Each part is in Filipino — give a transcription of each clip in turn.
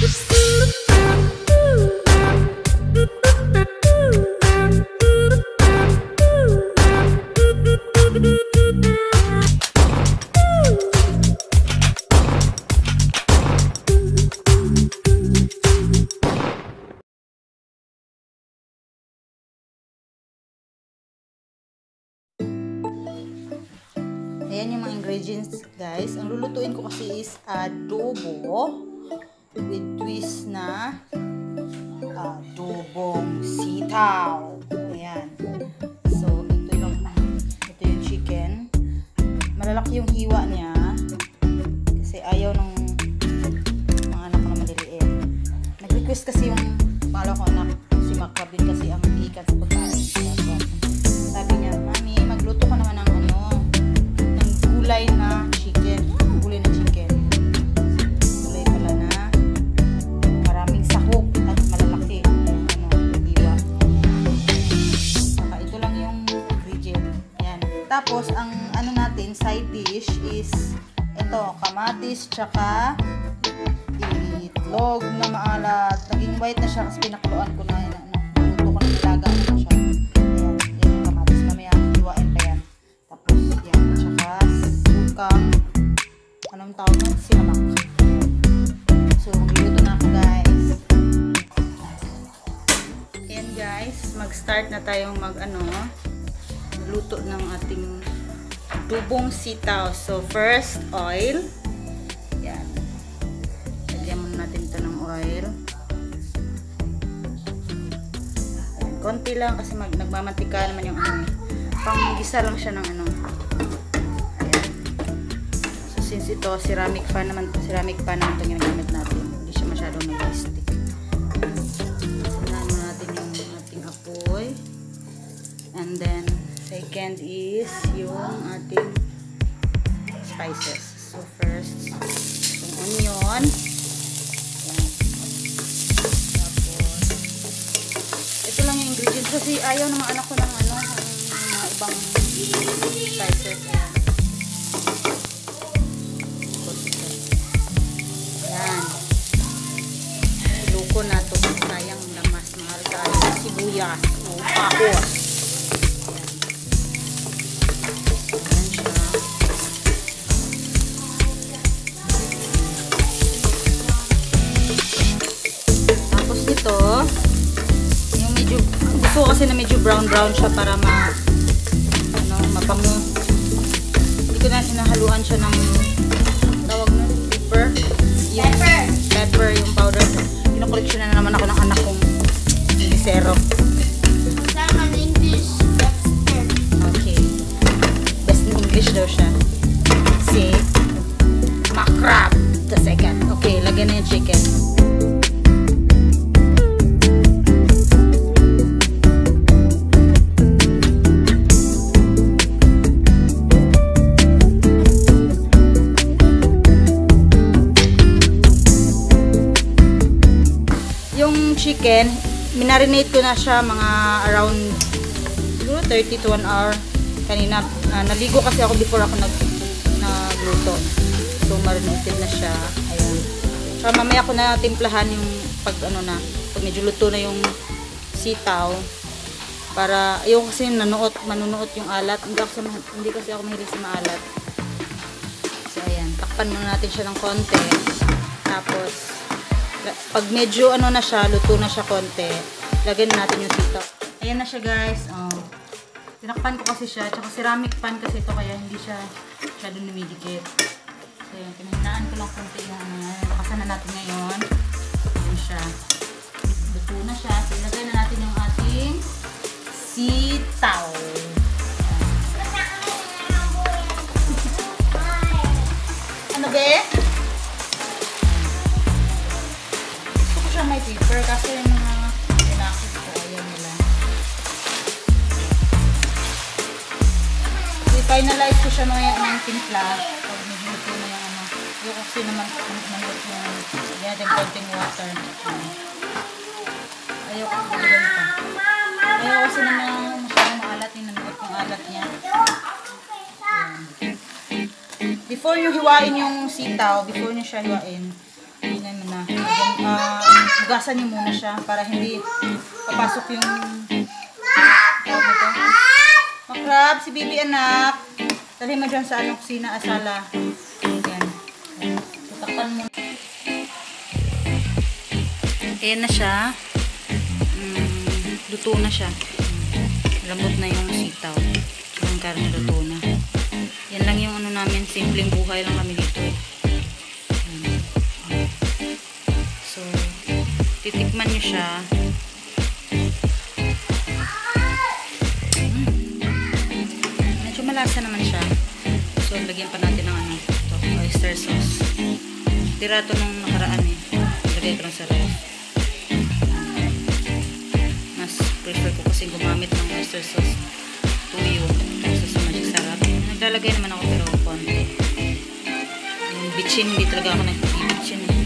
Ayan yung mga ingredients, guys. Ang lulutuin ko kasi is adobo with twist na adobong sitaw. Ayan. So, ito yung chicken. Malalaki yung hiwa niya kasi ayaw ng mga anak ko na maliliit. Nag-request kasi yung pangalawa ko anak, si Makrab din kasi ang ikan sa pagkain. Sabi niya, Mami, magluto ka naman ng gulay na chicken. Gulay na chicken. Gulay pala na maraming sahog at malalaki yung hiwa. Saka ito lang yung ingredient. Ayan. Tapos, ang natin, side dish is ito, kamatis, tsaka itlog na maalat. Naging white na siya kasi pinakuluan ko na. Luto ko na nilaga na siya. Ayan. Yan yung kamatis. Mamaya, hiwain pa yan. Tapos, yan. Tsaka anong tawag nun? Sinamak. So, magluluto na ako, guys. Ayan, guys. Mag-start na tayong luto ng ating adobong sitaw. So, first, oil. Ayan. Lagyan muna natin ito ng oil. Ayan. Konti lang kasi nagmamantika naman yung pang-gisa lang siya ng since ito ceramic pan naman itong ginagamit natin, hindi siya masyadong nag-stick. Sinahan natin yung ating apoy, and then second is yung ating spices. So first yung onion, yan. Tapos ito lang yung ingredients kasi ayaw ng mga anak ko ng mga ibang spices. Ko na ito, sayang lamas, mahal tayo, sibuyas, o pakos. Ayan siya. Tapos ito, yung medyo, gusto ko kasi na medyo brown siya para mapango. Hindi ko na hinahaluan siya ng tawag na pepper, yung powder. Kinukoleksyon na naman ako ng anak kong lisero. Sama ng English. Okay. Best in English daw siya. Si Makrab the second. Okay, lagyan na yung chicken. Chicken, minarinate ko na siya mga around siguro 30 to 1 hour kanina. Naligo kasi ako before ako nagluto. So marinated na siya. Ayan. So mamaya ko na timplahan yung pag medyo luto na yung sitaw para ayaw kasi manunuot yung alat. Hindi kasi ako mahilig sa maalat. So ayan, takpan muna natin siya ng konti. Tapos pag medyo na siya, luto na siya konti, lagyan natin yung sitaw. Ayan na siya, guys. Tinakpan ko kasi siya, tsaka ceramic pan kasi ito, kaya hindi siya masyadong numidikit. So ayan, pinahinaan ko lang konti yung lakasan na natin ngayon. Ayan siya. Luto na siya. So ilagay na natin yung ating sitaw. Ano ba eh? May paper kasi yung mga pinakit ko ayaw nila. So, finalize ko siya ng timpla pag medyo luto na yung yung kasi naman manot yung yan yung konting water. Ayaw ko gulay pa. Ayaw kasi naman masyadong maalat yung nanot yung alat niya. Before nyo hiwain yung sitaw, before nyo siya hiwain, Tingnan mo na. Hugasan niyo muna siya para hindi papasok yung makrab, si Bibi anak. Dalhin mo dyan sa kusina, asala. Ayan. Tutakpan mo. Ayan na siya. Luto na siya. Lambot na yung sitaw. Yung karne luto na. Yan lang yung ano namin. Simpleng buhay lang kami dito. So, titikman nyo siya. Medyo malasa naman siya. So, lagyan pa natin ng ano, ito, oyster sauce. Tira ito nung nakaraan eh. Lagay ko lang sa ref. Mas prefer ko kasi gumamit ng oyster sauce. Tuyo. So, sa Magic Sarap. Naglalagay naman ako pero konti. Yung bitchin, hindi talaga ako nag-bitchin eh.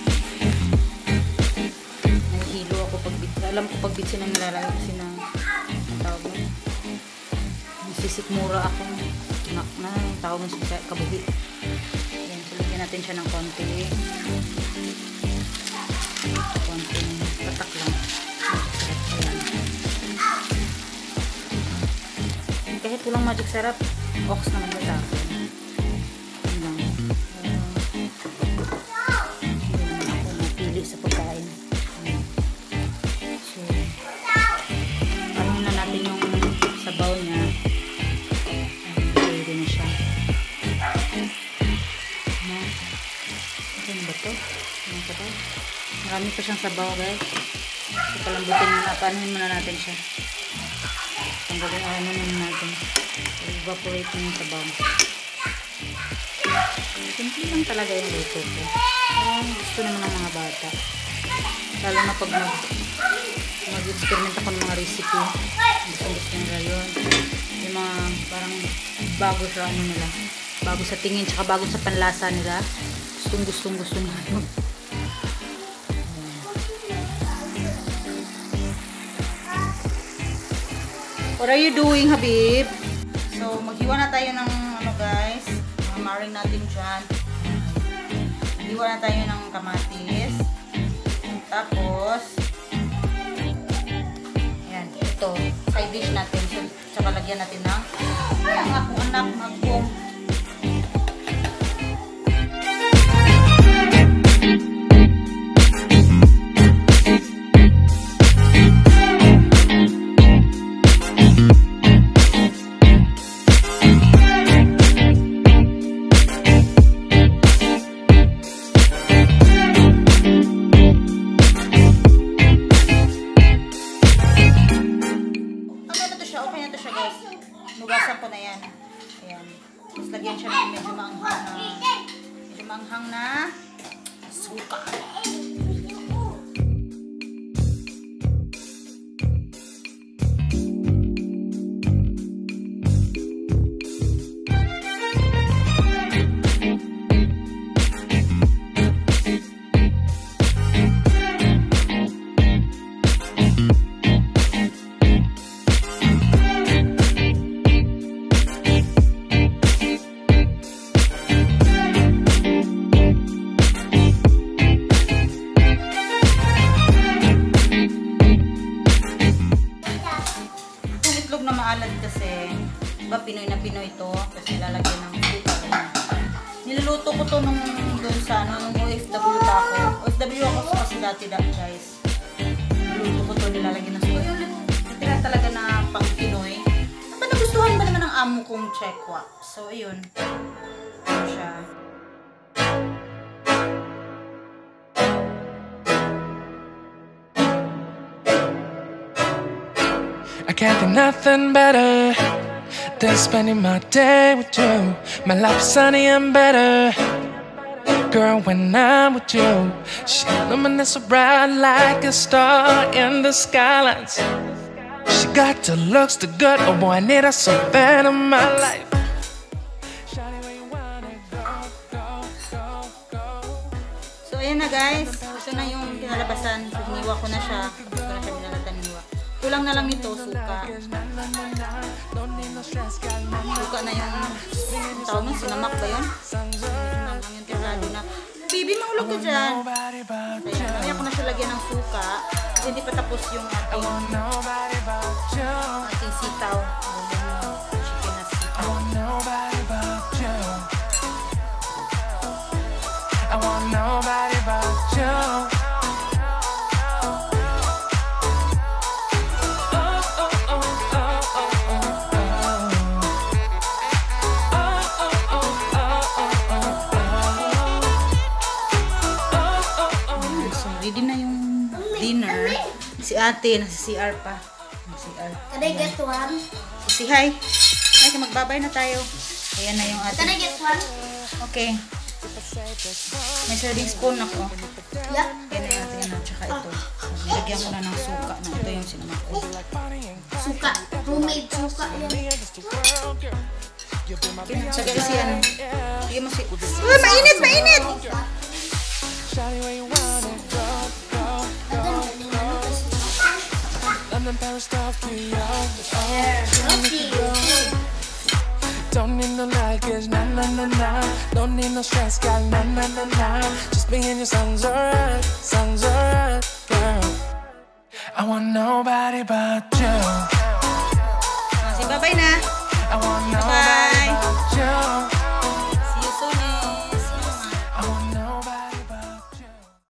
Nahihilo ako pag bitchin. Alam ko pag bitchin ang nilalagay kasi ng tawag mo. Nasisikmura ako. Na yung tawag mo sa kabuhi. Ayan, so lagyan natin siya ng konti. Konting patak lang. Kahit walang Magic Sarap, ox naman ba sa akin. Yun lang. Hindi naman ako napili sa pagkain. So, paano na natin yung sabaw niya. Pwede na siya. Ano ba ito? Ano ba ito? Marami pa siyang sabaw, guys. So, palambutin muna. Paanuhin muna natin siya. Tanggalin ano naman natin. Evaporate yung sabaw. Simple lang talaga yung luto ko. Gusto naman ng mga bata. Lalo na pag mag-experiment ako ng mga recipe. Gusto nila yun. Yung mga parang bago sa ano nila. Bago sa tingin, tsaka bago sa panlasa nila. Gusto nila yun. What are you doing, Habib? So, maghiwa na tayo ng ano guys. Maring natin dyan. Maghiwa na tayo ng kamatis. Tapos, ayan, ito. Side dish natin. So, tsaka lagyan natin ng ang akong anak mag-boom. Nugasan ko na yan. Ayan. Tapos lagyan siya ng medyo maanghang na suka. Kasi diba Pinoy na Pinoy to kasi lalagyan ng suka. Niluluto ko to nung doon sa nung OFW pa ako. OFW ako kasi dati guys. Niluluto ko to, nilalagyan ng suka. Tira talaga na pang Pinoy. Nagustuhan ba naman ng amo kong chekwa? So ayun. Ito siya. I can't think nothing better than spending my day with you. My life's sunny and better, girl, when I'm with you. She illuminates so bright like a star in the skylines. She got the looks, the good, oh boy, I need her so bad in my life. So ayan na guys, ito na yung kinalabasan. Hiniwa ko na siya. Tapos ko na siya nilalatan-niwa. Kulang na lang nito, suka. Suka na yung tawag mo, sinamak ba yun? Sinamak yung tirado na. baby, mahulog ka dyan. Nobody but you. Ayan, mamaya ko na siya lagyan ng suka. Kasi hindi pa tapos yung I want nobody but you. ating sitaw. Chicken na I sitaw. want nobody but you. I want nobody but you. So, ready na yung dinner. Si ate, nasa CR pa. CR. Can I get one? Si hi. Ay, magbabay na tayo. Ayan na yung Can I ate. get one? Okay. May serving spoon ako. Yeah. Ayan na natin yan. Tsaka ito. Nilagyan ko na ng suka. Na. Ito yung sinama ko. Suka. Homemade suka yan. Tsaka si ano. Sige mo si... Uy, mainit! Mainit! Shawty, where you wanna go, go, go? London, Paris, Tokyo. Don't need no luggage, nah, nah, nah, nah. Don't need no stress, gal, nah, nah, nah, nah. Just me and your songs alright, girl. I want nobody but you. Sige, babay na. I want